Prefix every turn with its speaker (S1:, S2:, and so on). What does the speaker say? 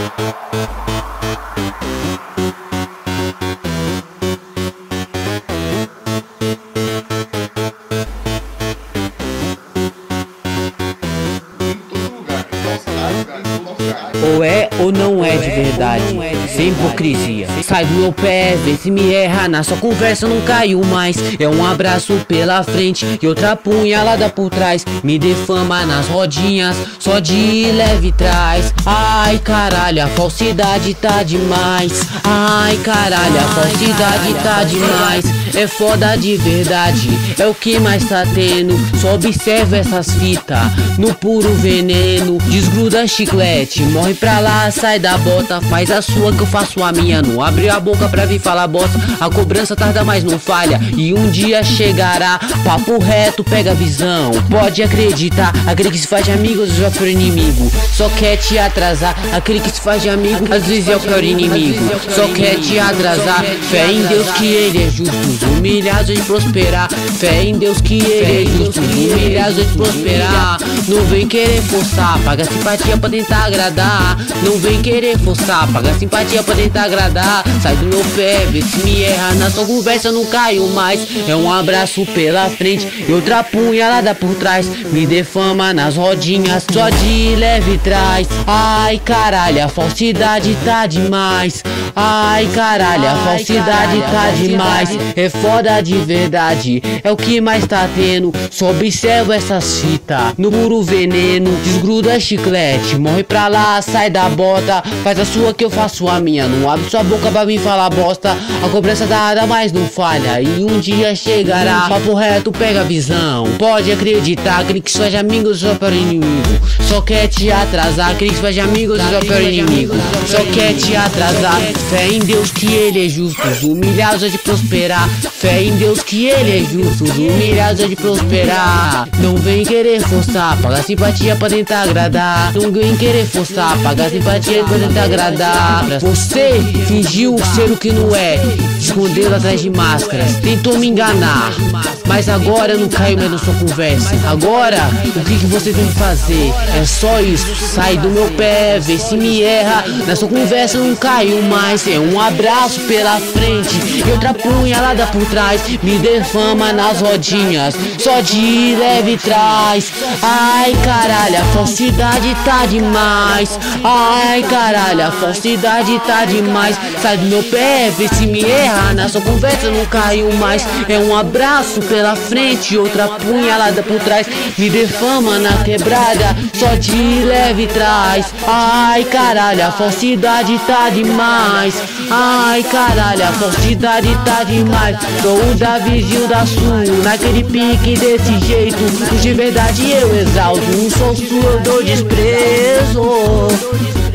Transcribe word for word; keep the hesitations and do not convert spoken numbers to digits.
S1: Ou é ou não é de verdade, sem hipocrisia. Sai do meu pé, vê se me erra. Na sua conversa não caiu mais. É um abraço pela frente e outra punhalada por trás. Me defama nas rodinhas, só de leve trás. Ai caralho, a falsidade tá demais. Ai caralho, a falsidade tá demais. É foda de verdade, é o que mais tá tendo. Só observa essas fitas, no puro veneno. Desgruda chiclete, morre pra lá, sai da bota. Faz a sua que eu faço a minha. Não abre a boca pra vir falar bosta. A cobrança tarda, mas não falha, e um dia chegará. Papo reto, pega a visão. Pode acreditar, aquele que se faz de amigo já for inimigo. Só quer te atrasar, aquele que se faz de amigo às vezes é o pior inimigo. Só quer te atrasar. Fé em Deus que ele é justo, humilhados de prosperar. Fé em Deus que ele é justo, humilhados de prosperar. Não vem querer forçar, paga simpatia pra tentar agradar. Não vem querer forçar, paga simpatia pra tentar agradar. Sai do meu pé, vê se me erra. Na sua conversa não caio mais. É um abraço pela frente e outra punhalada por trás. Me defama nas rodinhas, só de leve trás. Ai caralho, a falsidade tá demais. Ai caralho, a falsidade tá demais. É foda de verdade, é o que mais tá tendo. Só observa essas fitas, no puro veneno. Desgruda chiclete, morre pra lá, sai da bota. Faz a sua que eu faço a minha. Não abre sua boca pra mim falar bosta. A cobrança dada, mas não falha, e um dia chegará. Papo reto, pega a visão. Pode acreditar, aquele que se faz de amigos só para inimigo. Só quer te atrasar, aquele que se faz de amigos só para inimigo. Só quer te atrasar. Fé em Deus que ele é justo, os humilhados há de prosperar. Fé em Deus que ele é justo, os humilhados há de prosperar. Não vem querer forçar, paga simpatia pra tentar agradar. Não vem querer forçar, paga simpatia pra tentar agradar. Você fingiu ser o que não é, escondeu atrás de máscaras, tentou me enganar, mas agora eu não caio mais na sua conversa. Agora, o que que você tem que fazer? É só isso, sai do meu pé, vê se me erra. Na sua conversa eu não caio mais. É um abraço pela frente e outra punhalada por trás. Me defama nas rodinhas, só de leve trás. Ai caralho, a falsidade tá demais. Ai caralho, a falsidade tá demais. Sai do meu pé, vê se me erra. Na sua conversa eu não caio mais. É um abraço pela frente e outra punhalada por trás. Me defama na quebrada, só de leve trás. Ai caralho, a falsidade tá demais. Ai caralho, a falsidade tá demais. Sou o Davizinho da Sul, naquele pique desse jeito. Os de verdade eu exalto, um sou su eu dou desprezo.